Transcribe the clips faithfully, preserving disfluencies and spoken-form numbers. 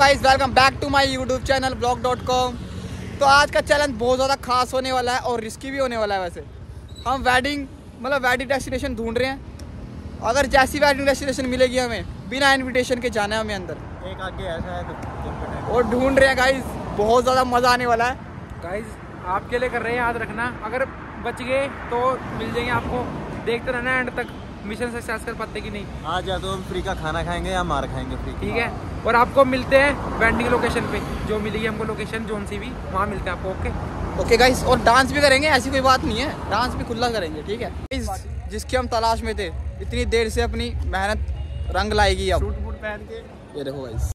Guys welcome back to my YouTube channel blog dot com. तो आज का challenge बहुत ज़्यादा खास होने वाला है और रिस्की भी होने वाला है। वैसे हम वेडिंग मतलब वेडिंग डेस्टिनेशन ढूंढ रहे हैं। अगर जैसी वेडिंग डेस्टिनेशन मिलेगी हमें बिना इनविटेशन के जाना है हमें अंदर। एक आगे ऐसा है और ढूंढ रहे हैं गाइस, बहुत ज़्यादा मज़ा आने वाला है। गाइस आपके लिए कर रहे हैं, याद रखना अगर बच गए तो मिल जाएंगे आपको। देखते रहना एंड तक, मिशन सक्सेस कर पाते कि नहीं। आज या तो हम फ्री का खाना खाएंगे या मार खाएंगे फ्री, ठीक है। और आपको मिलते हैं वेंडिंग लोकेशन पे, जो मिलेगी हमको लोकेशन जोन सी भी, वहाँ मिलते हैं आपको। ओके ओके गाइस, और डांस भी करेंगे, ऐसी कोई बात नहीं है, डांस भी खुला करेंगे, ठीक है। इस जिसकी हम तलाश में थे, इतनी देर से अपनी मेहनत रंग लाएगी। अब सूट बूट पहन के ये देखो गाइस,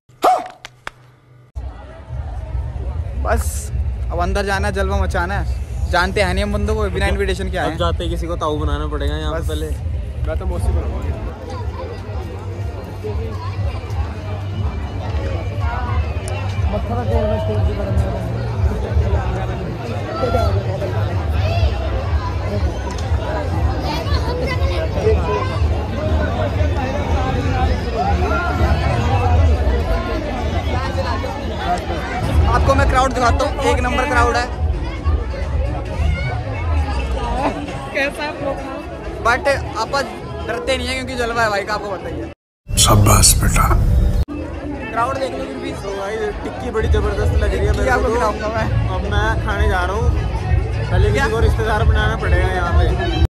बस अब अंदर जाना है, जलवा मचाना है। जानते हैं नहीं हम बंदों को, बिना इनविटेशन के आए हैं। जाते किसी को ताऊ बनाना पड़ेगा यहाँ पे पहले। मैं तो मौसी बनवाऊंगा। आपको मैं क्राउड दिखाता हूँ, एक नंबर क्राउड है। कैसा बट आप डरते नहीं है क्योंकि जलवा है भाई का, आपको बताइए। शाबाश बेटा। क्राउड देख लो, फिर भी टिक्की बड़ी जबरदस्त लग रही है मेरे आपको को। खिलाऊंगा मैं। अब मैं खाने जा रहा हूँ, पहले किसी को रिश्तेदार बनाना पड़ेगा यहाँ पे।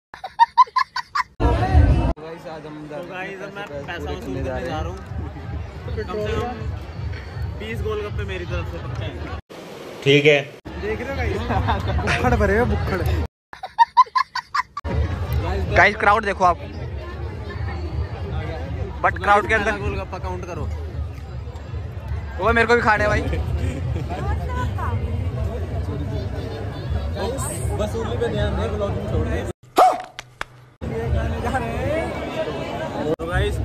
तो गाइस अब मैं पैसा वसूल करने जा रहा हूँ, कम से कम बीस गोलगप्पे मेरी तरफ से पक्का है। ठीक है, देख रहे हो गाइस, बुक्खड़ भरे हुए बुक्खड़। गाइस क्राउड देखो आप, बट क्राउड के अंदर गोलगप्पा काउंट करो। वो मेरे को भी खाने भाई। वसूली पे ध्यान दे, ब्लॉगिंग छोड़ दे। तो गाइस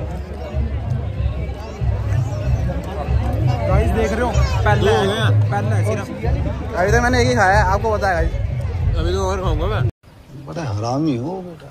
गाइस देख रहे हो, पहले पहले है सिर्फ। अभी तक मैंने एक ही खाया है, आपको पता है गाइस। अभी तो और खाऊंगा मैं। बड़ा हरामी हो बेटा।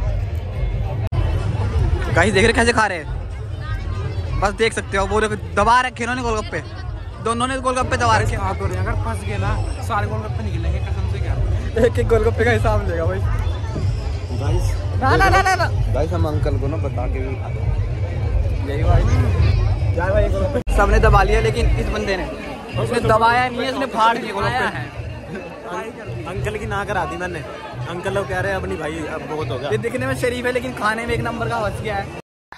गाइस देख रहे कैसे खा रहे हैं, बस देख सकते हो। वो दबा रखे इन्होंने गोलगप्पे, दोनों ने गोलगप्पे दबा रखे। हाथ हो रहे हैं, अगर फंस गए ना सारे गोलगप्पे निकलेंगे कसम से। क्या एक एक गोलगप्पे का हिसाब लेगा भाई। गाइस ना ना ना ना ना गाइस हम अंकल को ना बता के भी खा लो। यही भाई, क्या भाई गोलगप्पे सबने दबा लिया, लेकिन इस बंदे ने उसने दबाया नहीं है, इसने फाड़ दिए गोलगप्पे। अंकल की ना करा दी मैंने। अंकल लोग कह रहे हैं अपनी भाई अब बहुत हो गया। ये दिखने में शरीफ है लेकिन खाने में एक नंबर का बच गया है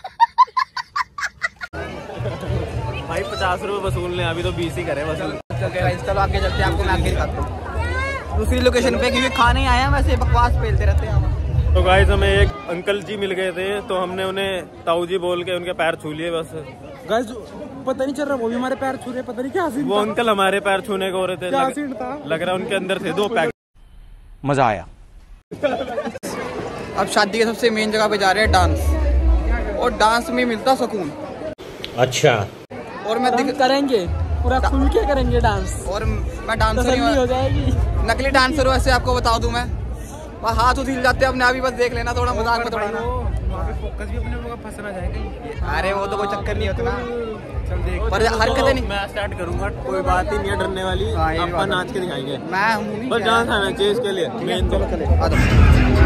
भाई पचास रुपए वसूल ने, अभी तो बीस ही करे वसूल। चलो आगे चलते हैं, आपको मैं आगे दिखाता हूँ दूसरी लोकेशन पे, क्योंकि खाने आए हैं, वैसे बकवास फैलते रहते हैं हम। तो गाइस हमें एक अंकल जी मिल गए थे, तो हमने उन्हें ताऊ जी बोल के उनके पैर छू लिए। बस गाइस पता नहीं चल रहा, वो भी हमारे पैर छू रहे, पता नहीं क्या सीन। वो अंकल हमारे पैर छूने को हो रहे थे, क्या लग, सीन था? लग रहा उनके अंदर थे दो पैक। मजा आया। अब शादी के सबसे मेन जगह पे जा रहे हैं, डांस। और डांस में मिलता सुकून। अच्छा, और मैं दिख... करेंगे पूरा खुल के करेंगे डांस, और मैं डांसर ही हो जाएगी। नकली डांसर हूँ ऐसे, आपको बता दूं मैं। वहाँ हाथ उछल जाते हैं अपने आप ही, बस देख लेना, थोड़ा मजाक में थोड़ा ना। वहाँ पे फोकस भी अपने लोगों का फंस ना जाए कहीं। अरे वो तो कोई चक्कर नहीं होता ना, चल देख। पर हरकतें नहीं। मैं स्टार्ट करूंगा, कोई बात ही नहीं है डरने वाली। हाँ, ये भी अपन बात है। नाच के दिखाएंगे, मैं हूँ नहीं, बस डांस आना चाहिए इसके लिए मेन। चलो चले आ जाओ।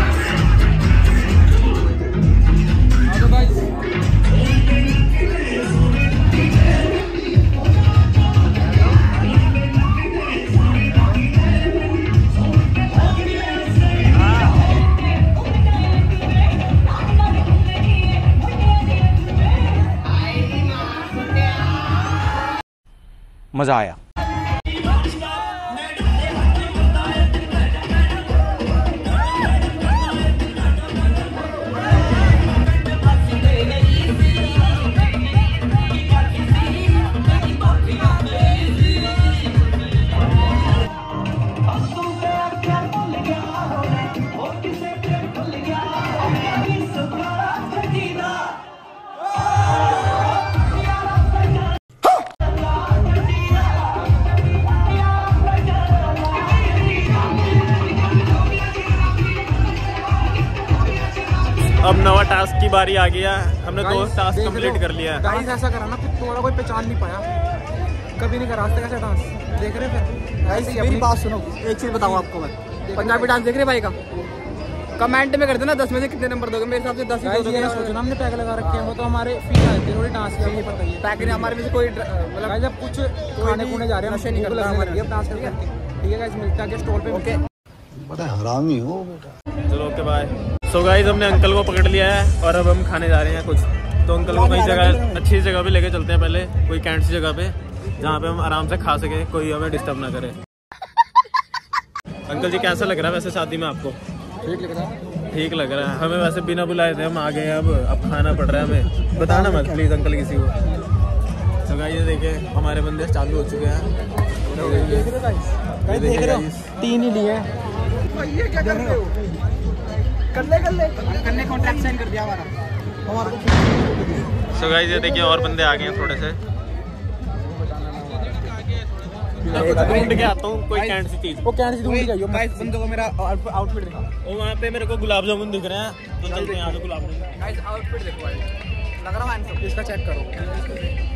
मजा आया। अब नवा टास्क की बारी आ गया। हमने दो टास्क कंप्लीट कर लिया। गाइस ऐसा करा ना, थोड़ा कोई पहचान नहीं पाया। कभी नहीं करा आज तक ऐसा डांस, देख रहे फिर। गाइस मेरी बात सुनो, एक चीज़ बताऊँ आपको मैं, पंजाबी डांस देख रहे भाई का, कमेंट में कर देना दस में से कितने नंबर दोगे। मेरे हिसाब से दस ही दोगे। ये सोचो ना हमने पैक लगा रखे हैं, वो तो हमारे फील आते हैं थोड़ी डांस के लिए पता ही है। पैक नहीं हमारे में से कोई मतलब जब कुछ खाने खुने जा रहे हैं, नशे नहीं करता हमारे डांस करके। ठीक है गाइस, मिलते हैं आगे स्टॉल पे। ओके बड़ा हरामी हो बेटा। चलो ओके बाय। सो गाइस हमने अंकल को पकड़ लिया है और अब हम खाने जा रहे हैं कुछ। तो अंकल को कई जगह अच्छी जगह पे लेके चलते हैं, पहले कोई कैंट सी जगह पे जहाँ पे हम आराम से खा सके, कोई हमें डिस्टर्ब ना करे। अंकल जी कैसा लग रहा है वैसे शादी में आपको? ठीक लग रहा है, ठीक लग रहा है। हमें वैसे बिना बुलाए थे हम आ गए, अब अब खाना पड़ रहा है हमें। बताना मत प्लीज अंकल किसी को। तो गाइस ये देखिए हमारे बंदे चालू हो चुके हैं। देख रहे हो तीन ही लिए हैं। ये क्या कर रहे हो? कर ले कर ले करने कॉन्ट्रैक्ट साइन कर दिया हमारा हमारे को। सो गाइस ये देखिए और बंदे आ गए हैं थोड़े से। ढूंढ के आता हूँ कोई कैंट सी चीज। वो कैंट सी ढूंढ के आइयो। गाइस बंदों को मेरा आउटफिट दिखा। और वहाँ पे मेरे को गुलाब जामुन दिख रहे हैं, तो चलते हैं यहाँ पे गुलाब जामुन। गाइस आउटफिट देखो भाई, लग रहा है हैंडसम। इसका चेक करो,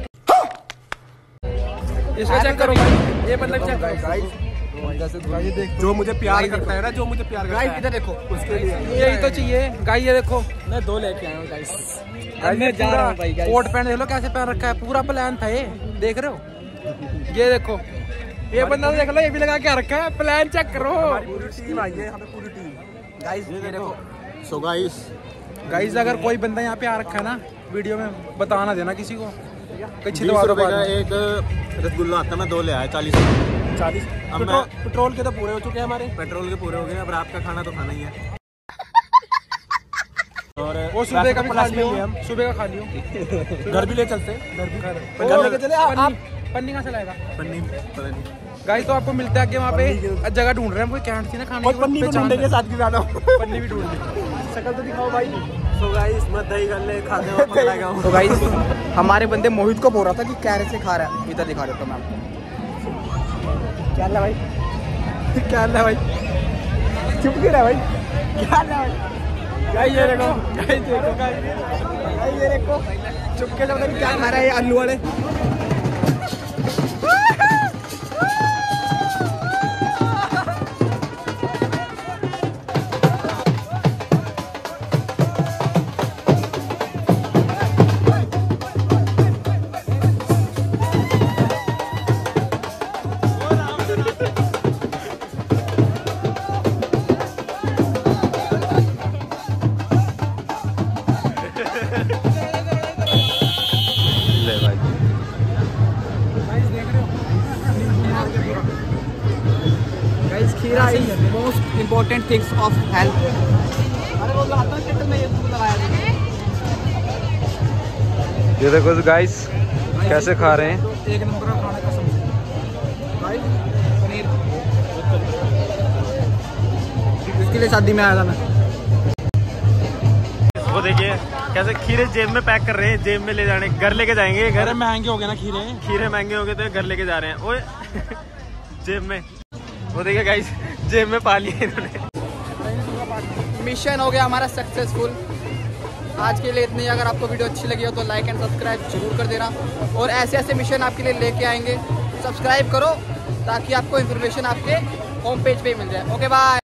इसका चेक करो भाई, ये मतलब चेक करो गाइस। जो मुझे प्यार करता है ना, जो मुझे प्यार करता गाइस है इधर देखो, उसके लिए यही तो चाहिए। गाइस ये देखो मैं दो लेके आया हूँ गाइस। मैं जा रहा हूँ भाई। गाइस कोट पैंट देख लो कैसे पहन रखा है, पूरा प्लान था ये, देख रहे हो? ये देखो ये बंदा देख लो, ये भी लगा के रखा है। प्लान चेक करो। पूरी टीम आई है यहाँ पे, पूरी टीम। गाइस ये देखो। सो गाइस गाइस अगर कोई बंदा यहाँ पे आ रखा है ना वीडियो में, बताना देना किसी को। बीस रुपए का एक रसगुल्ला आता है, मैं दो ले आया चालीस चालीस। अब पेट्रोल, मैं पेट्रोल के तो पूरे हो चुके हैं हमारे। पेट्रोल के पूरे हो गए, अब रात का खाना तो खाना ही है। और वो सुबह का भी खा लियो हम, सुबह का खा लियो। घर भी ले चलते, घर भी खा रहे। घर लेके चले आप। पन्नी कहाँ से लाएगा? पन्नी पता नहीं। गाइस तो आपको मिलता है कि वहाँ पे जगह ढूंढ रहे हैं, कोई कैंट थी ना खाने की। पन्नी भी ढूंढेंगे साथ की ज्यादा। पन्नी भी ढूंढ ली। शक्ल तो दिखाओ भाई। सो गाइस मैं दही गल्ले खाते हुए पकड़ा गया हूँ। तो गाइस हमारे बंदे मोहित को बोल रहा था कि कैसे खा रहा है, इधर दिखा देता हूँ मैं आपको। क्या है भाई, क्या है भाई, चुप क्यों रहा भाई, क्या है भाई? गाइस ये देखो, गाइस देखो, गाइस ये देखो चुप के सब क्या खा रहा है ये आलू वाले। Guys, खीरा is most important things of health. अरे वो लगाता हूँ शक्ल में, ये लगाया था। ये देखो गाइस कैसे खा रहे हैं। एक नंबर का खाने का समोसा। भाई पनीर, इसके लिए शादी में आया था मैं। वो देखिए कैसे खीरे जेब में पैक कर रहे हैं, जेब में ले जाने, घर लेके जाएंगे। घर महंगे हो गए ना खीरे। खीरे महंगे हो गए तो घर लेके जा रहे हैं। ओए जेब में, वो देखिए गाइस जेब में पा लिए इन्होंने। मिशन हो गया हमारा सक्सेसफुल। आज के लिए इतनी। अगर आपको वीडियो अच्छी लगी हो तो लाइक एंड सब्सक्राइब जरूर कर देना, और ऐसे ऐसे मिशन आपके लिए लेके आएंगे। सब्सक्राइब करो ताकि आपको इन्फॉर्मेशन आपके होम पेज पे ही मिल जाए। Okay bye.